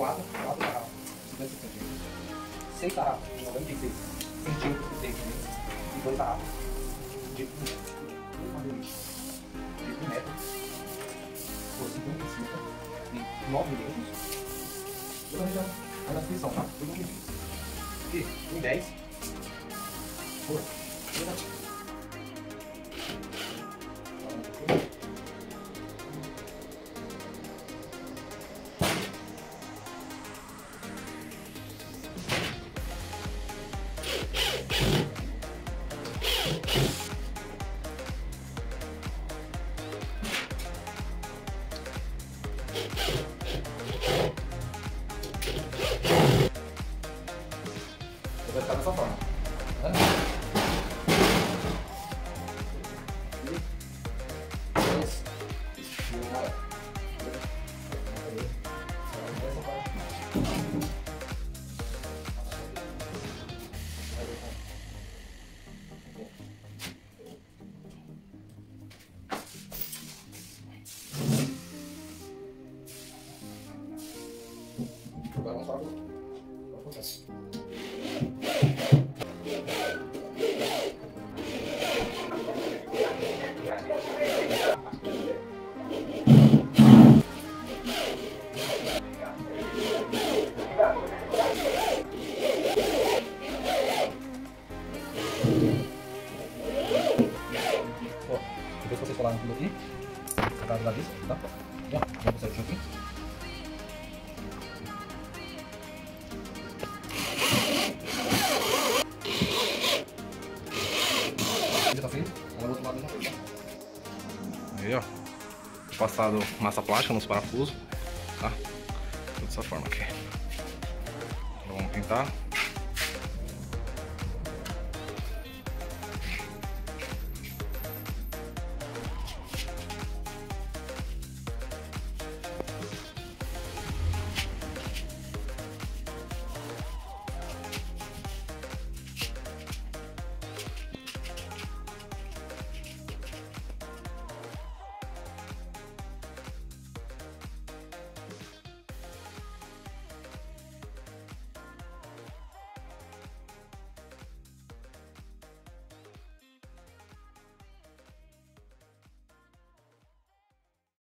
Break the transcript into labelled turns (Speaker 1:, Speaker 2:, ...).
Speaker 1: 4 tarrafas, 50 centímetros. 6 tarrafas, 96 centímetros de tape, e 2 tarrafas de 1 metro, por 55 e 9 milímetros. Eu também já na descrição, tá? Tudo milímetros. E em 10 por 30. Vai ficar dessa forma. Agora vamos para o processo. Depois que vocês colaram tudo aqui, sacado da lista, tá? Vamos certinho aqui. Tá feito, agora o outro lado já foi, tá?
Speaker 2: Aí, ó. Passado massa plástica nos parafusos, tá? Dessa forma aqui. Então, vamos pintar.